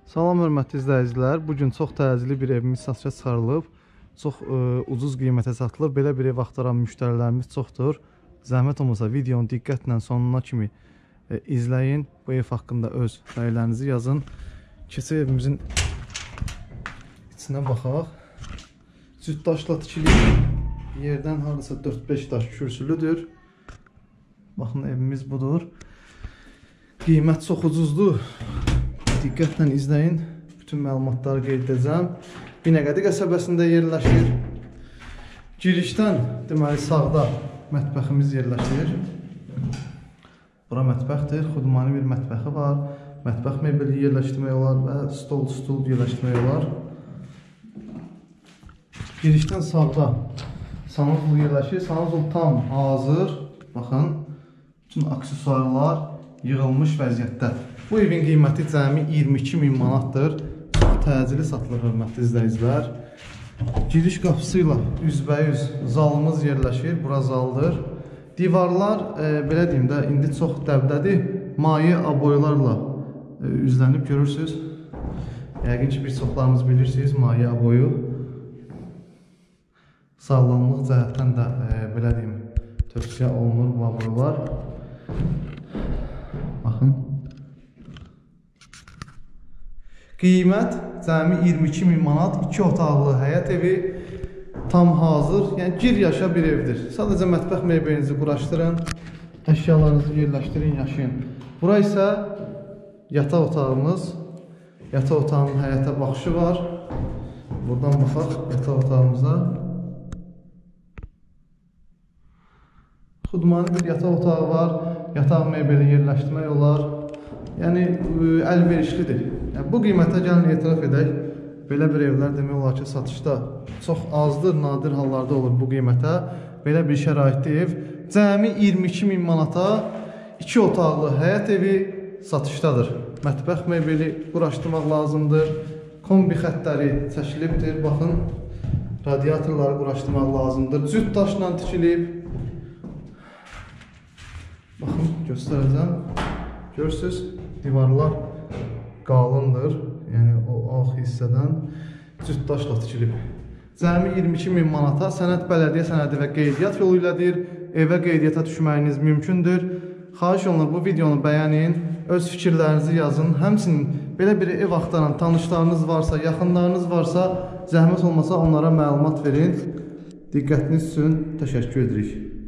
Salam hörmətli izləyicilər. Bugün çox təcili bir evimiz satışa çıxarılıb. Çox ucuz qiymətə satılır. Belə bir ev axtaran müştərilərimiz çoxdur. Zəhmət olmasa videonu diqqətlə sonuna kimi izləyin. Bu ev haqqında öz rəylərinizi yazın. Keçək evimizin içinə baxaq. Cüt daşla tikilib. Yerdən hardasa 4-5 daş kürsülüdür. Baxın, evimiz budur. Qiymət çox ucuzdur. Diqqətlə izləyin. Bütün məlumatları qeyd edəcəm. Binəqədi qəsəbəsində yerləşir. Girişdən deməli sağda mətbəximiz yerləşir. Bura mətbəxdir. Xudmani bir mətbəxi var. Mətbəx mebeli yerləşdirmək olar və stol yerləşdirmək olar. Girişdən sağda sanuzul yerləşir. Sanuzul tam hazır. Baxın, bütün aksesuarlar yığılmış vəziyyətdə. Bu evin qiyməti cəmi 22.000 manatdır. Çox təcili satılır hörmətli izləyicilər. Giriş qapısı ilə üzbəyüz zalımız yerləşir. Bura zaldır. Divarlar, belə deyim də, indi çox dəbdədir. Maye aboylarla üzlənib görürsünüz. Yəqin ki, bir çoxlarımız bilirsiniz maye aboyu. Sağlamlıq cəhətdən də, belə deyim, tövsiyə olunur bu aboylar. Baxın. Qiymət cəmi 22.000 manat, 2 otaqlı həyət evi, tam hazır, yəni gir yaşa bir evdir. Sadəcə mətbəx mebelinizi quraşdırın, əşyalarınızı yerləşdirin, yaşayın. Bura isə yataq otağımız, yataq otağının həyətə baxışı var. Buradan baxaq yataq otağımıza. Xudmani bir yataq otağı var, yataq mebeli yerləşdirmək olar. Yəni, əlverişlidir. Yəni, bu qiymətə gəlin etiraf edək. Belə bir evlər demək olar ki, satışda çox azdır, nadir hallarda olur bu qiymətə. Belə bir şəraitli ev. Cəmi 22.000 manata 2 otaqlı həyət evi satışdadır. Mətbəx mebeli quraşdırmaq lazımdır. Kombi xəttləri çəkilibdir. Baxın, radiatorları quraşdırmaq lazımdır. Cüt daşla tikilib. Baxın, göstərəcəm. Görürsünüz, divarlar qalındır. Yəni, o ağ hissədən cüt daşla tikilib. Cəmi 22.000 manata sənəd bələdiyyə sənədi və qeydiyyat yolu ilədir. Evə qeydiyyata düşməyiniz mümkündür. Xahiş olunur, bu videonu bəyənin, öz fikirlərinizi yazın. Həmçinin belə bir ev axtaran tanışlarınız varsa, yaxınlarınız varsa, zəhmət olmasa onlara məlumat verin. Diqqətiniz üçün təşəkkür edirik.